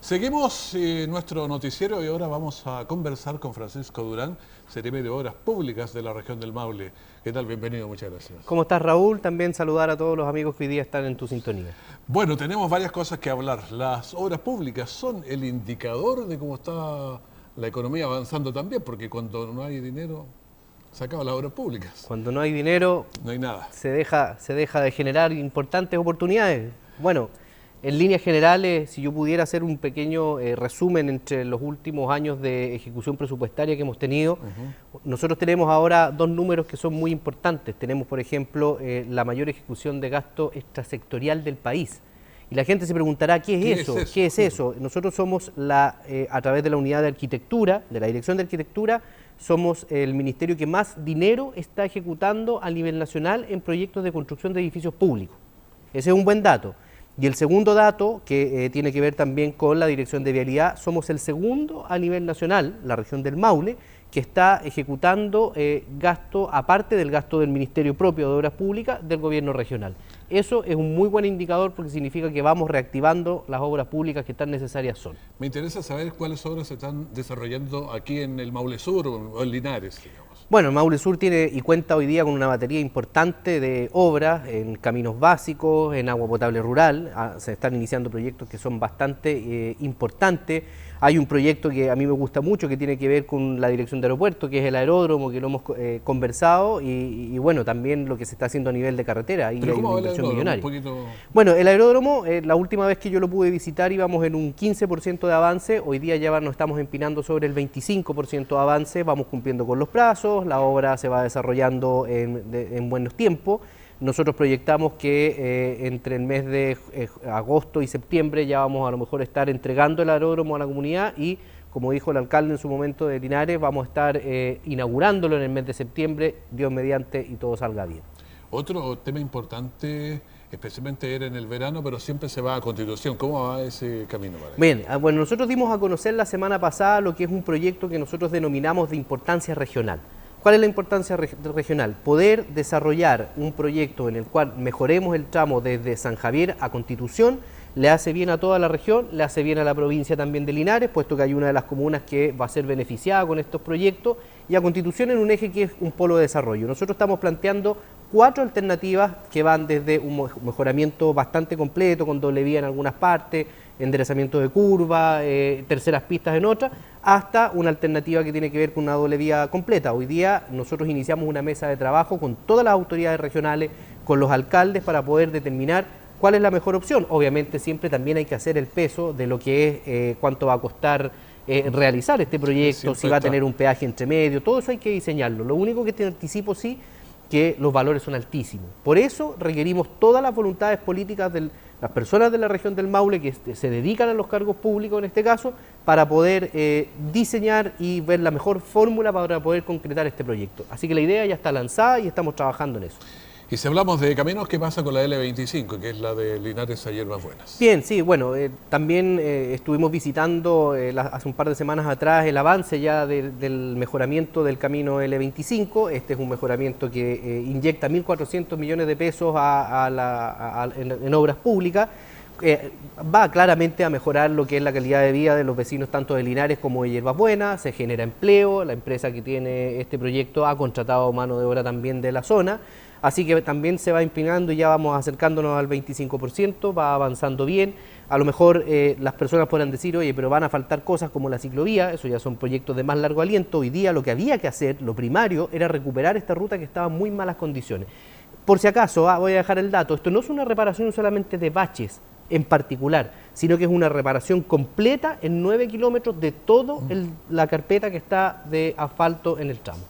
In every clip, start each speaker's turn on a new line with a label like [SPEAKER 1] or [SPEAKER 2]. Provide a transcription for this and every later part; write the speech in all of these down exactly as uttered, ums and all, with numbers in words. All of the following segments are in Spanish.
[SPEAKER 1] Seguimos eh, nuestro noticiero y ahora vamos a conversar con Francisco Durán, Seremi de Obras Públicas de la región del Maule. ¿Qué tal? Bienvenido, muchas gracias.
[SPEAKER 2] ¿Cómo estás, Raúl? También saludar a todos los amigos que hoy día están en tu sintonía.
[SPEAKER 1] Bueno, tenemos varias cosas que hablar. Las obras públicas son el indicador de cómo está la economía avanzando también, porque cuando no hay dinero, se acaban las obras públicas.
[SPEAKER 2] Cuando no hay dinero,
[SPEAKER 1] no hay nada.
[SPEAKER 2] Se deja, se deja de generar importantes oportunidades. Bueno, en líneas generales, si yo pudiera hacer un pequeño eh, resumen entre los últimos años de ejecución presupuestaria que hemos tenido, uh-huh. nosotros tenemos ahora dos números que son muy importantes. Tenemos, por ejemplo, eh, la mayor ejecución de gasto extrasectorial del país. Y la gente se preguntará, ¿qué es
[SPEAKER 1] ¿Qué
[SPEAKER 2] eso?
[SPEAKER 1] Es eso?
[SPEAKER 2] ¿Qué es eso? Nosotros somos, la, eh, a través de la unidad de arquitectura, de la Dirección de Arquitectura, somos el ministerio que más dinero está ejecutando a nivel nacional en proyectos de construcción de edificios públicos. Ese es un buen dato. Y el segundo dato, que eh, tiene que ver también con la Dirección de Vialidad, somos el segundo a nivel nacional, la región del Maule, que está ejecutando eh, gasto, aparte del gasto del Ministerio propio de Obras Públicas, del gobierno regional. Eso es un muy buen indicador porque significa que vamos reactivando las obras públicas que tan necesarias son.
[SPEAKER 1] Me interesa saber cuáles obras se están desarrollando aquí en el Maule Sur o en Linares, digamos.
[SPEAKER 2] Bueno, Maule Sur tiene y cuenta hoy día con una batería importante de obras en caminos básicos, en agua potable rural. Ah, se están iniciando proyectos que son bastante eh, importantes. Hay un proyecto que a mí me gusta mucho que tiene que ver con la dirección de aeropuerto, que es el aeródromo, que lo hemos eh, conversado, y, y bueno, también lo que se está haciendo a nivel de carretera. Ahí
[SPEAKER 1] ¿Pero
[SPEAKER 2] hay
[SPEAKER 1] cómo
[SPEAKER 2] una
[SPEAKER 1] va el
[SPEAKER 2] inversión
[SPEAKER 1] aeródromo?
[SPEAKER 2] millonaria.
[SPEAKER 1] Un poquito...
[SPEAKER 2] Bueno, el aeródromo, eh, la última vez que yo lo pude visitar íbamos en un quince por ciento de avance, hoy día ya nos estamos empinando sobre el veinticinco por ciento de avance, vamos cumpliendo con los plazos, la obra se va desarrollando en, de, en buenos tiempos. Nosotros proyectamos que eh, entre el mes de eh, agosto y septiembre ya vamos a lo mejor estar entregando el aeródromo a la comunidad y, como dijo el alcalde en su momento de Linares, vamos a estar eh, inaugurándolo en el mes de septiembre, Dios mediante, y todo salga bien.
[SPEAKER 1] Otro tema importante, especialmente era en el verano, pero siempre se va a Constitución. ¿Cómo va ese camino? Para
[SPEAKER 2] bien, bueno, nosotros dimos a conocer la semana pasada lo que es un proyecto que nosotros denominamos de importancia regional. ¿Cuál es la importancia reg regional? Poder desarrollar un proyecto en el cual mejoremos el tramo desde San Javier a Constitución, le hace bien a toda la región, le hace bien a la provincia también de Linares, puesto que hay una de las comunas que va a ser beneficiada con estos proyectos, y a Constitución en un eje que es un polo de desarrollo. Nosotros estamos planteando cuatro alternativas que van desde un mejoramiento bastante completo, con doble vía en algunas partes, enderezamiento de curva, eh, terceras pistas en otras, hasta una alternativa que tiene que ver con una doble vía completa. Hoy día nosotros iniciamos una mesa de trabajo con todas las autoridades regionales, con los alcaldes, para poder determinar cuál es la mejor opción. Obviamente siempre también hay que hacer el peso de lo que es, eh, cuánto va a costar eh, realizar este proyecto, siempre si va está. a tener un peaje entre medio, todo eso hay que diseñarlo. Lo único que te anticipo sí, que los valores son altísimos. Por eso requerimos todas las voluntades políticas de las personas de la región del Maule que se dedican a los cargos públicos en este caso, para poder eh, diseñar y ver la mejor fórmula para poder concretar este proyecto. Así que la idea ya está lanzada y estamos trabajando en eso.
[SPEAKER 1] Y si hablamos de caminos, ¿qué pasa con la L veinticinco, que es la de Linares a Hierbas Buenas?
[SPEAKER 2] Bien, sí, bueno, eh, también eh, estuvimos visitando eh, la, hace un par de semanas atrás el avance ya de, del mejoramiento del camino L veinticinco. Este es un mejoramiento que eh, inyecta mil cuatrocientos millones de pesos a, a la, a, a, en, en obras públicas. Eh, va claramente a mejorar lo que es la calidad de vida de los vecinos tanto de Linares como de Hierbas Buenas, se genera empleo, la empresa que tiene este proyecto ha contratado mano de obra también de la zona, así que también se va empinando y ya vamos acercándonos al veinticinco por ciento, va avanzando bien. A lo mejor eh, las personas podrán decir, oye, pero van a faltar cosas como la ciclovía, eso ya son proyectos de más largo aliento. Hoy día lo que había que hacer, lo primario, era recuperar esta ruta que estaba en muy malas condiciones. Por si acaso, ah, voy a dejar el dato, esto no es una reparación solamente de baches en particular, sino que es una reparación completa en nueve kilómetros de toda la carpeta que está de asfalto en el tramo.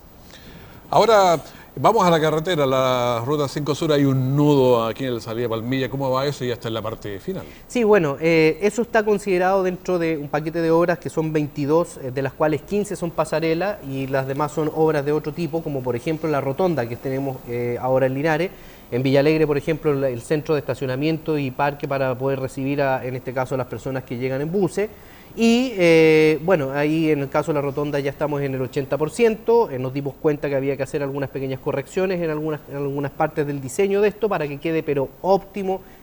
[SPEAKER 1] Ahora vamos a la carretera, la ruta cinco Sur, hay un nudo aquí en la salida de Palmilla. ¿Cómo va eso? Y ya está en la parte final.
[SPEAKER 2] Sí, bueno, eh, eso está considerado dentro de un paquete de obras que son veintidós, eh, de las cuales quince son pasarelas y las demás son obras de otro tipo, como por ejemplo la rotonda que tenemos eh, ahora en Linares. En Villalegre, por ejemplo, el centro de estacionamiento y parque para poder recibir, a, en este caso, a las personas que llegan en buses. Y eh, bueno, ahí en el caso de la rotonda ya estamos en el ochenta por ciento, eh, nos dimos cuenta que había que hacer algunas pequeñas correcciones en algunas, en algunas partes del diseño de esto para que quede pero óptimo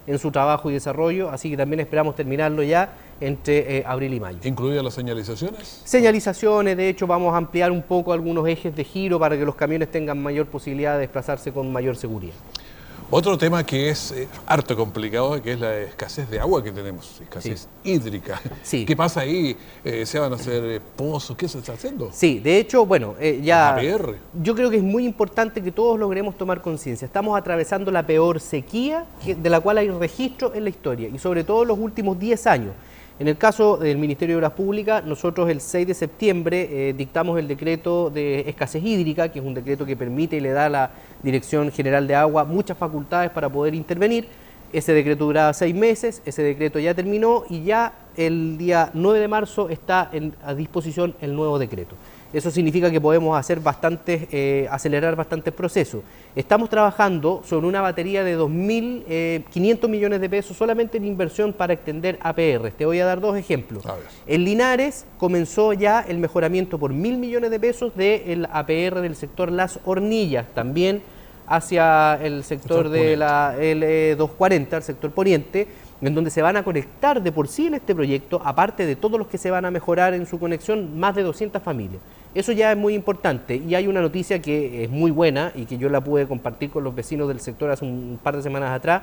[SPEAKER 2] en su trabajo y desarrollo, así que también esperamos terminarlo ya entre eh, abril y mayo.
[SPEAKER 1] ¿Incluidas las señalizaciones?
[SPEAKER 2] Señalizaciones, de hecho vamos a ampliar un poco algunos ejes de giro para que los camiones tengan mayor posibilidad de desplazarse con mayor seguridad.
[SPEAKER 1] Otro tema que es eh, harto complicado, que es la escasez de agua que tenemos, escasez sí. hídrica. Sí. ¿Qué pasa ahí? Eh, ¿Se van a hacer eh, pozos? ¿Qué se está haciendo?
[SPEAKER 2] Sí, de hecho, bueno, eh, ya...
[SPEAKER 1] A P R.
[SPEAKER 2] Yo creo que es muy importante que todos logremos tomar conciencia. Estamos atravesando la peor sequía que, de la cual hay registro en la historia, y sobre todo en los últimos diez años. En el caso del Ministerio de Obras Públicas, nosotros el seis de septiembre eh, dictamos el decreto de escasez hídrica, que es un decreto que permite y le da a la Dirección General de Agua muchas facultades para poder intervenir. Ese decreto duraba seis meses, ese decreto ya terminó y ya el día nueve de marzo está en, a disposición el nuevo decreto. Eso significa que podemos hacer bastantes, eh, acelerar bastantes procesos. Estamos trabajando sobre una batería de dos mil quinientos millones de pesos solamente en inversión para extender A P R. Te voy a dar dos ejemplos. En Linares comenzó ya el mejoramiento por mil millones de pesos del A P R del sector Las Hornillas, también hacia el sector de la L doscientos cuarenta, el sector poniente, en donde se van a conectar de por sí en este proyecto, aparte de todos los que se van a mejorar en su conexión, más de doscientas familias. Eso ya es muy importante y hay una noticia que es muy buena y que yo la pude compartir con los vecinos del sector hace un par de semanas atrás.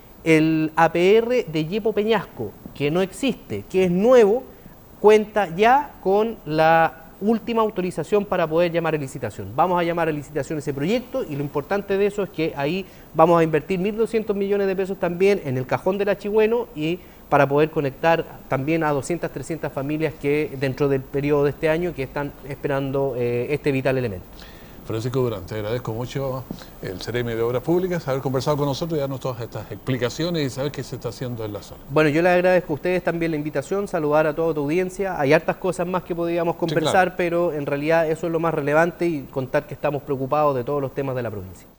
[SPEAKER 2] El A P R de Yepo Peñasco, que no existe, que es nuevo, cuenta ya con la última autorización para poder llamar a licitación. Vamos a llamar a licitación ese proyecto y lo importante de eso es que ahí vamos a invertir mil doscientos millones de pesos también en el cajón del Achigüeno y para poder conectar también a doscientas, trescientas familias que dentro del periodo de este año que están esperando eh, este vital elemento.
[SPEAKER 1] Francisco Durán, te agradezco mucho el Ceremi de Obras Públicas, haber conversado con nosotros y darnos todas estas explicaciones y saber qué se está haciendo en la zona.
[SPEAKER 2] Bueno, yo les agradezco a ustedes también la invitación, saludar a toda tu audiencia. Hay hartas cosas más que podríamos conversar, sí, claro, pero en realidad eso es lo más relevante y contar que estamos preocupados de todos los temas de la provincia.